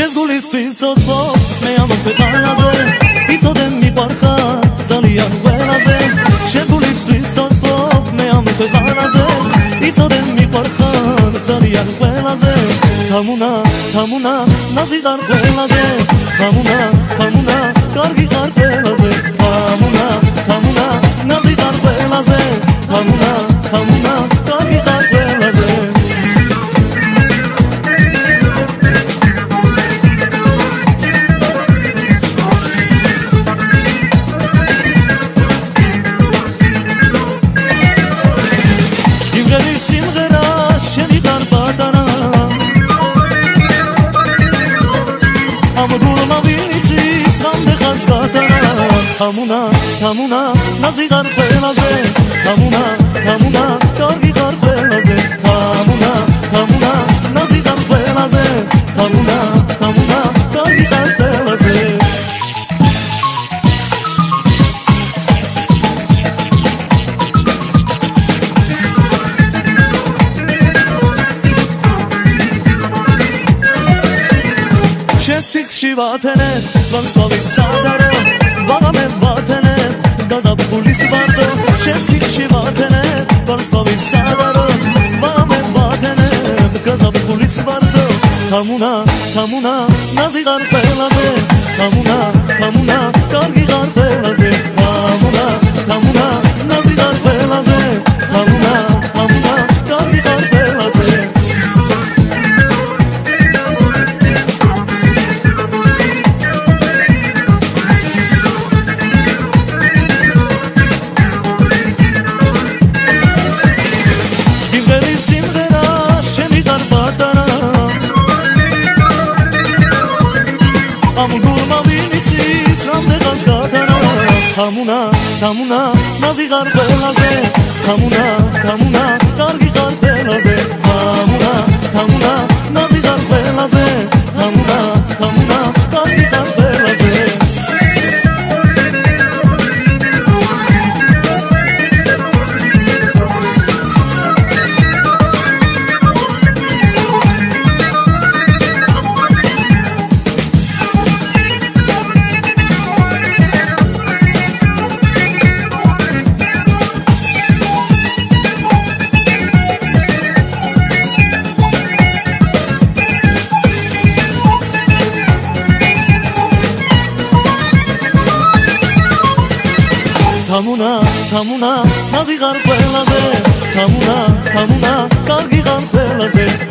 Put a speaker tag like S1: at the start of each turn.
S1: Shezgulis twizocvo Meyam pe banaze Itodem mi parcha Zalian velaze Shezgulis twizocvo Meyam pe banaze Itodem mi parcha Zalian velaze Hamuna, hamuna Nazigar velaze Hamuna, hamuna Kargi kar velaze Hamuna, hamuna Nazigar velaze Hamuna, hamuna Kargi kar velaze Simghera sheli garbatana Amdur mavinici sande khazgatana Hamuna hamuna nazigar velaze Hamuna hamuna kargi gar velaze Hamuna hamuna nazigar velaze Hamuna hamuna kargi gar velaze Shespik shivatene, vanspavi sadaro, vagame vatene, gazab pulis vardo. Shespik shivatene, vanspavi sadaro, vagame vatene, gazab pulis vardo. Hamuna, hamuna, nazigar velaze, hamuna, hamuna, kargi gar velaze, hamuna, hamuna, nazigar velaze, hamuna, hamuna, kargi gar velaze. Hamuna, hamuna, nazigar velaze Hamuna, hamuna, kargi gar velaze Hamuna, hamuna, nazigar velaze Hamuna, hamuna, kargi gar velaze Hamuna, hamuna, nazigar velaze Hamuna, hamuna, kargi gar velaze